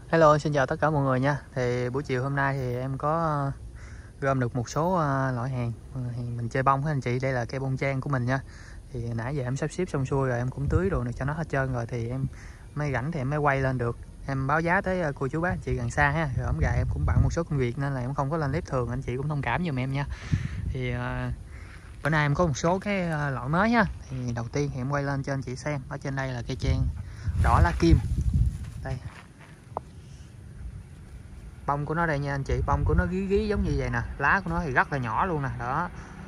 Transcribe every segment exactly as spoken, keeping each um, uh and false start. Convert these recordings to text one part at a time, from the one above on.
Hello, xin chào tất cả mọi người nha. Thì buổi chiều hôm nay thì em có uh, gom được một số uh, loại hàng. Thì mình chơi bông hết anh chị, đây là cây bông trang của mình nha. Thì nãy giờ em sắp xếp xong xuôi rồi, em cũng tưới đồ này cho nó hết trơn rồi thì em mới rảnh thì em mới quay lên được. Em báo giá tới uh, cô chú bác anh chị gần xa ha. Rồi ổng gà em cũng bận một số công việc nên là em không có lên clip thường, anh chị cũng thông cảm giùm em nha. Thì uh, bữa nay em có một số cái uh, loại mới ha. Thì đầu tiên thì em quay lên cho anh chị xem. Ở trên đây là cây trang đỏ lá kim. Đây. Bông của nó đây nha anh chị, bông của nó gí gí giống như vậy nè, lá của nó thì rất là nhỏ luôn nè, đó.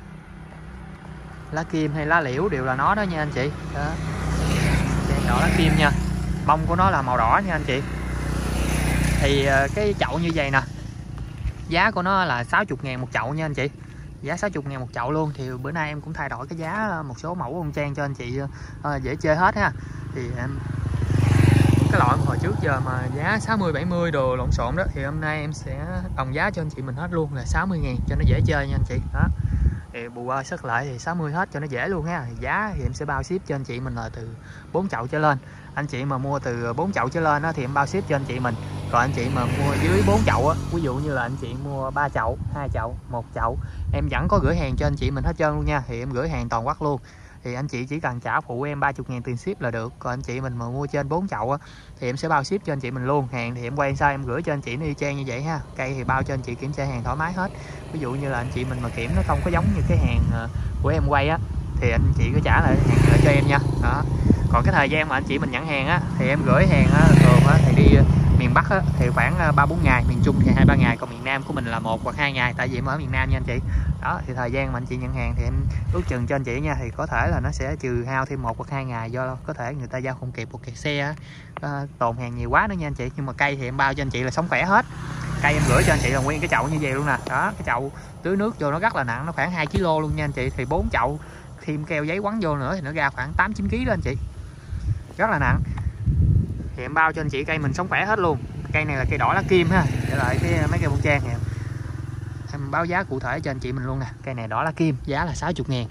Lá kim hay lá liễu đều là nó đó nha anh chị. Đó. Đèn đỏ lá kim nha. Bông của nó là màu đỏ nha anh chị. Thì cái chậu như vậy nè, giá của nó là sáu mươi ngàn một chậu nha anh chị. Giá sáu mươi ngàn một chậu luôn. Thì bữa nay em cũng thay đổi cái giá một số mẫu bông trang cho anh chị uh, dễ chơi hết ha. Thì em cái loại hồi trước giờ mà giá sáu mươi bảy mươi đồ lộn xộn đó thì hôm nay em sẽ đồng giá cho anh chị mình hết luôn là sáu mươi ngàn cho nó dễ chơi nha anh chị. Đó. Thì bù qua sức lại thì sáu mươi hết cho nó dễ luôn ha. Thì giá thì em sẽ bao ship cho anh chị mình là từ bốn chậu trở lên. Anh chị mà mua từ bốn chậu trở lên đó, thì em bao ship cho anh chị mình. Còn anh chị mà mua dưới bốn chậu á, ví dụ như là anh chị mua ba chậu, hai chậu, một chậu, em vẫn có gửi hàng cho anh chị mình hết trơn luôn nha. Thì em gửi hàng toàn quốc luôn. Thì anh chị chỉ cần trả phụ em ba mươi ngàn tiền ship là được. Còn anh chị mình mà mua trên bốn chậu á, thì em sẽ bao ship cho anh chị mình luôn. Hàng thì em quay sai em gửi cho anh chị nó y chang như vậy ha. Cây thì bao cho anh chị kiểm tra hàng thoải mái hết. Ví dụ như là anh chị mình mà kiểm nó không có giống như cái hàng của em quay á, thì anh chị cứ trả lại hàng lại cho em nha. Đó. Còn cái thời gian mà anh chị mình nhận hàng á, thì em gửi hàng á, thường á thì đi miền Bắc á, thì khoảng ba bốn ngày, miền Trung thì hai ba ngày, còn miền Nam của mình là một hoặc hai ngày, tại vì em ở miền Nam nha anh chị. Đó, thì thời gian mà anh chị nhận hàng thì em ước chừng cho anh chị nha, thì có thể là nó sẽ trừ hao thêm một hoặc hai ngày, do có thể người ta giao không kịp một kẹt xe á, uh, tồn hàng nhiều quá nữa nha anh chị. Nhưng mà cây thì em bao cho anh chị là sống khỏe hết. Cây em gửi cho anh chị là nguyên cái chậu như vậy luôn nè. Đó, cái chậu tưới nước vô nó rất là nặng, nó khoảng hai ki lô luôn nha anh chị. Thì bốn chậu thêm keo giấy quấn vô nữa thì nó ra khoảng tám chín ki lô đó anh chị. Rất là nặng. Thì em bao cho anh chị cây mình sống khỏe hết luôn. Cây này là cây đỏ lá kim ha. Để lại cái mấy cây bông trang này em báo giá cụ thể cho anh chị mình luôn nè. Cây này đỏ lá kim, giá là sáu mươi ngàn.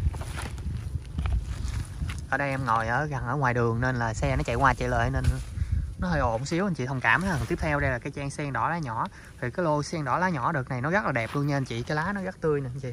Ở đây em ngồi ở gần ở ngoài đường nên là xe nó chạy qua chạy lại nên nó hơi ồn xíu, anh chị thông cảm ha. Tiếp theo đây là cây trang sen đỏ lá nhỏ. Thì cái lô sen đỏ lá nhỏ đợt này nó rất là đẹp luôn nha anh chị. Cái lá nó rất tươi nè anh chị.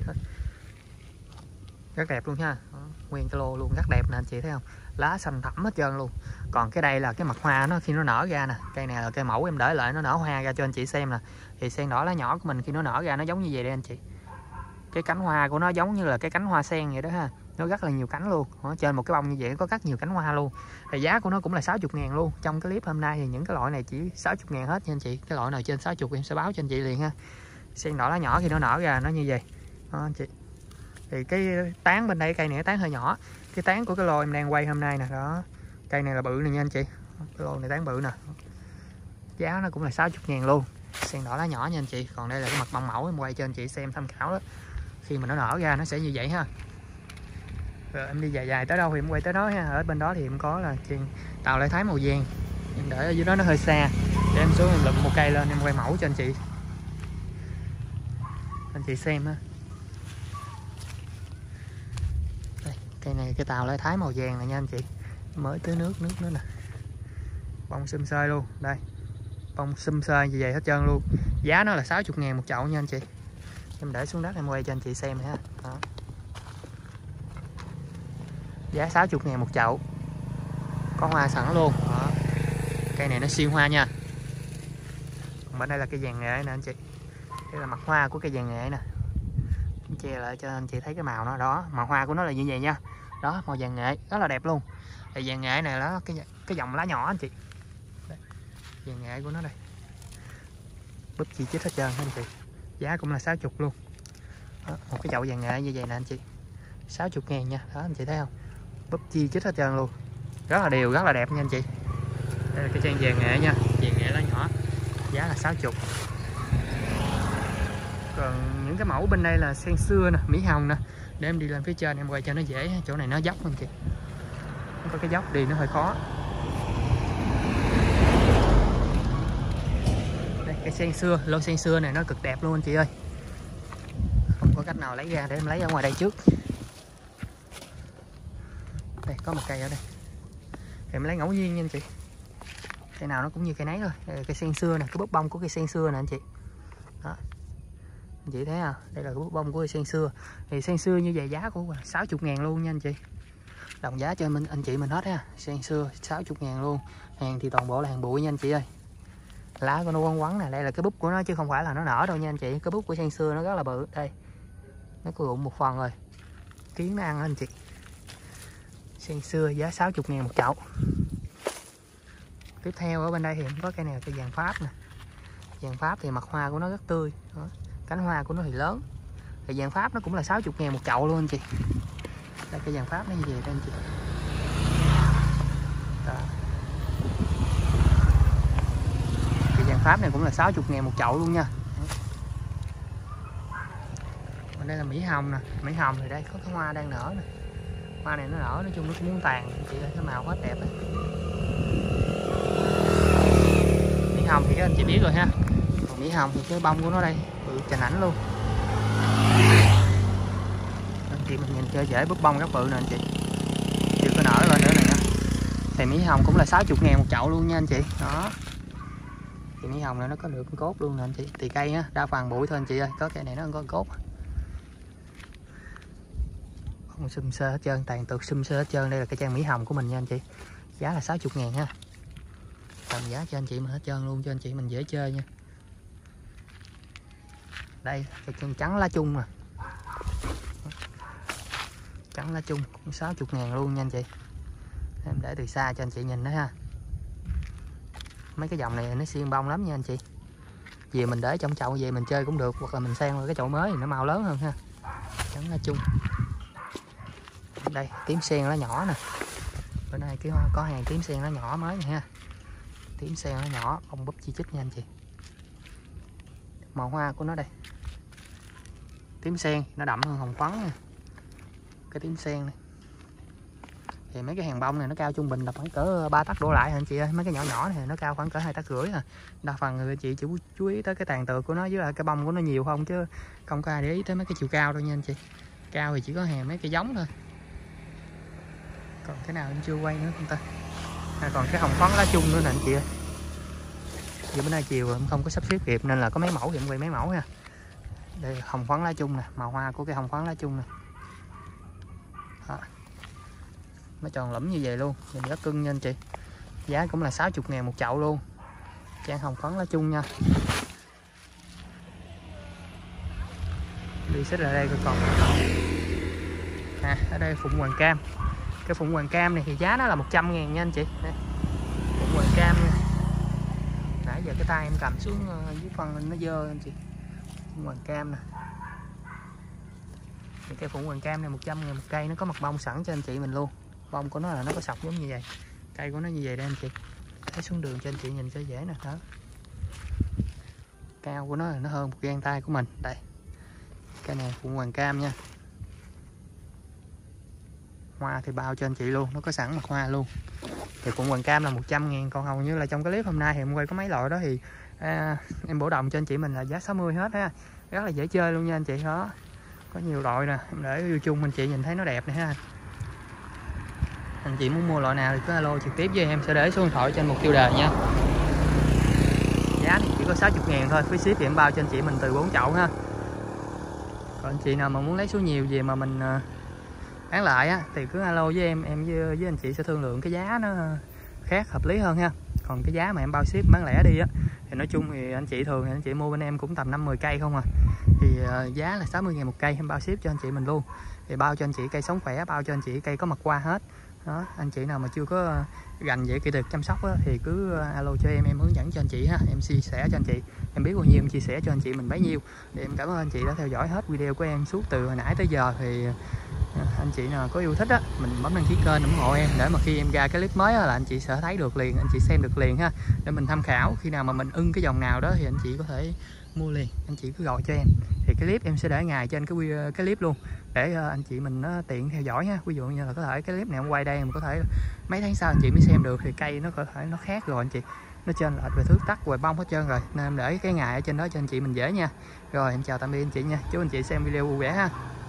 Rất đẹp luôn ha. Đó, nguyên cái lô luôn rất đẹp nè anh chị thấy không? Lá xanh thẳm hết trơn luôn. Còn cái đây là cái mặt hoa nó khi nó nở ra nè. Cây này là cây mẫu em để lại nó nở hoa ra cho anh chị xem nè. Thì sen đỏ lá nhỏ của mình khi nó nở ra nó giống như vậy đây anh chị. Cái cánh hoa của nó giống như là cái cánh hoa sen vậy đó ha. Nó rất là nhiều cánh luôn. Ở trên một cái bông như vậy có rất nhiều cánh hoa luôn. Thì giá của nó cũng là sáu mươi ngàn luôn. Trong cái clip hôm nay thì những cái loại này chỉ sáu mươi ngàn hết nha anh chị. Cái loại nào trên sáu mươi em sẽ báo cho anh chị liền ha. Sen đỏ lá nhỏ khi nó nở ra nó như vậy. Đó anh chị. Thì cái tán bên đây cây này tán hơi nhỏ. Cái tán của cái lô em đang quay hôm nay nè. Đó. Cây này là bự nè nha anh chị. Cái lô này tán bự nè. Giá nó cũng là sáu mươi ngàn luôn. Sen đỏ lá nhỏ nha anh chị. Còn đây là cái mặt bông mẫu em quay cho anh chị xem tham khảo đó. Khi mà nó nở ra nó sẽ như vậy ha. Rồi em đi dài dài tới đâu thì em quay tới đó ha. Ở bên đó thì em có là tàu lại thái màu vàng. Em để ở dưới đó nó hơi xa. Để em xuống em lụm một cây lên em quay mẫu cho anh chị. Anh chị xem ha. Đây, cây này cái tàu lại thái màu vàng này nha anh chị. Mới tưới nước nước nữa nè. Bông xum xơi luôn. Đây. Bông xum xơi như vậy hết trơn luôn. Giá nó là sáu mươi ngàn một chậu nha anh chị. Em để xuống đất em quay cho anh chị xem ha. Đó. Giá sáu mươi ngàn một chậu. Có hoa sẵn luôn. Đó. Cây này nó siêu hoa nha. Còn bên đây là cây vàng nghệ nè anh chị. Đây là mặt hoa của cây vàng nghệ nè. Em che lại cho anh chị thấy cái màu nó. Đó, màu hoa của nó là như vậy nha. Đó, màu vàng nghệ rất là đẹp luôn. Thì vàng nghệ này là cái cái dòng lá nhỏ anh chị. Đây. Vàng nghệ của nó đây. Búp chi chít hết trơn anh chị. Giá cũng là sáu mươi luôn. Đó, một cái chậu vàng nghệ như vậy nè anh chị. sáu mươi ngàn nha. Đó anh chị thấy không? Búp chi chít hết trơn luôn. Rất là đều, rất là đẹp nha anh chị. Đây là cái trang vàng nghệ nha. Vàng nghệ lá nhỏ. Giá là sáu mươi. Còn những cái mẫu bên đây là sen xưa nè, mỹ hồng nè. Để em đi lên phía trên em quay cho nó dễ. Chỗ này nó dốc anh chị. Có cái dốc đi nó hơi khó. Đây, cái sen xưa, lô sen xưa này nó cực đẹp luôn anh chị ơi. Không có cách nào lấy ra để em lấy ở ngoài đây trước. Đây có một cây ở đây. Em lấy ngẫu nhiên nha anh chị. cây nào nó cũng như cây nấy thôi. Đây là cây sen xưa nè, cái búp bông của cây sen xưa nè anh chị. Đó, anh chị thấy à, đây là cái búp bông của cây sen xưa. Thì sen xưa như vậy giá của sáu mươi ngàn luôn nha anh chị. Đồng giá cho mình anh chị mình hết ha. Sen xưa sáu mươi ngàn luôn. Hàng thì toàn bộ là hàng bụi nha anh chị ơi. Lá của nó quấn quấn nè, đây là cái búp của nó chứ không phải là nó nở đâu nha anh chị. Cái búp của sen xưa nó rất là bự. Đây, nó có rụng một phần rồi, kiến nó ăn anh chị. Sen xưa giá sáu mươi ngàn một chậu. Tiếp theo ở bên đây thì có cây này, cây vàng Pháp nè. Vàng Pháp thì mặt hoa của nó rất tươi. Đó, cánh hoa của nó thì lớn. Thì vàng Pháp nó cũng là sáu mươi ngàn một chậu luôn anh chị. Đây cây vàng Pháp nó như vậy đây anh chị. Đó. Cây vàng Pháp này cũng là sáu mươi ngàn một chậu luôn nha. Còn đây là Mỹ Hồng nè. Mỹ Hồng thì đây có cái hoa đang nở nè. Hoa này nó nở, nói chung nó cũng muốn tàn chị ơi, cái màu hết đẹp ấy. Mỹ Hồng thì các anh chị biết rồi ha. Còn Mỹ Hồng thì cái bông của nó đây bự chành ảnh luôn. Anh chị mình nhìn chơi dễ, búp bông rất bự nè anh chị. Chưa có nở lên nữa nè nha. Thì Mỹ Hồng cũng là sáu mươi ngàn một chậu luôn nha anh chị. Đó. Thì Mỹ Hồng này nó có được con cốt luôn nè anh chị. Thì cây á, đa phần bụi thôi anh chị ơi, có cây này nó không có cốt. Không xum xơ hết trơn, tàn tược xum xơ hết trơn. Đây là cây trang Mỹ Hồng của mình nha anh chị. Giá là sáu mươi ngàn ha. Tầm giá cho anh chị mình hết trơn luôn, cho anh chị mình dễ chơi nha. Đây, cây trắng lá chung nè. Trắng lá chung cũng sáu mươi ngàn luôn nha anh chị. Em để từ xa cho anh chị nhìn đó ha. Mấy cái dòng này nó xiên bông lắm nha anh chị. Về mình để trong chậu về mình chơi cũng được, hoặc là mình sang cái chậu mới thì nó màu lớn hơn ha. Trắng lá chung. Đây, tím sen lá nhỏ nè. Bữa nay cái hoa có hàng tím sen lá nhỏ mới nè ha. Tím sen lá nhỏ, bông búp chi chít nha anh chị. Màu hoa của nó đây. Tím sen nó đậm hơn hồng phấn nha. Cái tím sen này. Thì mấy cái hàng bông này nó cao trung bình là khoảng cỡ ba tấc đổ lại anh chị ơi. Mấy cái nhỏ nhỏ này nó cao khoảng cỡ hai tấc rưỡi à. Đa phần người chị chỉ chú ý tới cái tàn tược của nó với lại cái bông của nó nhiều không, chứ không có ai để ý tới mấy cái chiều cao đâu nha anh chị. Cao thì chỉ có hàng mấy cái giống thôi. Còn cái nào em chưa quay nữa không ta? À, còn cái hồng phấn lá chung nữa nè anh chị ơi. Giờ bữa nay chiều em không có sắp xếp kịp nên là có mấy mẫu thì em quay mấy mẫu ha. Đây là hồng phấn lá chung nè, màu hoa của cái hồng phấn lá chung nè. Đó. Nó tròn lẫm như vậy luôn, nhìn rất cưng nha anh chị. Giá cũng là sáu mươi ngàn một chậu luôn. Trang hồng phấn lá chung nha. Đi xích lại đây coi còn. À, ở đây phụng hoàng cam. Cái phụng hoàng cam này thì giá nó là một trăm ngàn nha anh chị. Đây. Phụng hoàng cam nha. Nãy giờ cái tay em cầm xuống dưới phân nó dơ anh chị. Phụng hoàng cam nè. Thì cây phụng hoàng cam này một trăm ngàn một cây, nó có mặt bông sẵn cho anh chị mình luôn. Bông của nó là nó có sọc giống như vậy. Cây của nó như vậy đây anh chị. Thấy xuống đường cho anh chị nhìn cho dễ nè. Đó. Cao của nó là nó hơn một gang tay của mình. Đây. Cây này phụng hoàng cam nha. Hoa thì bao cho anh chị luôn, nó có sẵn mặt hoa luôn. Thì phụng hoàng cam là một trăm ngàn. Còn hầu như là trong cái clip hôm nay thì em quay có mấy loại đó thì à, em bổ đồng cho anh chị mình là giá sáu mươi hết ha. Rất là dễ chơi luôn nha anh chị. Đó. Có nhiều loại nè, em để yêu chung anh chị nhìn thấy nó đẹp này ha. Anh chị muốn mua loại nào thì cứ alo trực tiếp với em, sẽ để số điện thoại trên một tiêu đề nha. Giá thì chỉ có sáu mươi ngàn thôi, phí ship thì em bao cho anh chị mình từ bốn chậu ha. Còn anh chị nào mà muốn lấy số nhiều về mà mình bán lại á thì cứ alo với em, em với, với anh chị sẽ thương lượng cái giá nó khác hợp lý hơn ha. Còn cái giá mà em bao ship bán lẻ đi á thì nói chung thì anh chị thường thì anh chị mua bên em cũng tầm năm mươi cây không à. Thì uh, giá là sáu mươi ngàn một cây, em bao ship cho anh chị mình luôn. Thì bao cho anh chị cây sống khỏe, bao cho anh chị cây có mặt hoa hết. Đó, anh chị nào mà chưa có gành về kỹ thuật chăm sóc á, thì cứ alo cho em, em hướng dẫn cho anh chị ha, em chia sẻ cho anh chị, em biết bao nhiêu em chia sẻ cho anh chị mình bấy nhiêu. Thì em cảm ơn anh chị đã theo dõi hết video của em suốt từ hồi nãy tới giờ. Thì anh chị nào có yêu thích á, mình bấm đăng ký kênh ủng hộ em để mà khi em ra cái clip mới á, là anh chị sẽ thấy được liền, anh chị xem được liền ha, để mình tham khảo. Khi nào mà mình ưng cái dòng nào đó thì anh chị có thể mua liền, anh chị cứ gọi cho em. Thì cái clip em sẽ để ngày trên cái cái clip luôn để anh chị mình nó tiện theo dõi ha. Ví dụ như là có thể cái clip này em quay đây mà có thể mấy tháng sau anh chị mới xem được thì cây nó có thể nó khác rồi anh chị, nó trên lệch về thước tắc về bông hết trơn rồi, nên em để cái ngày ở trên đó cho anh chị mình dễ nha. Rồi em chào tạm biệt anh chị nha, chúc anh chị xem video vui vẻ ha.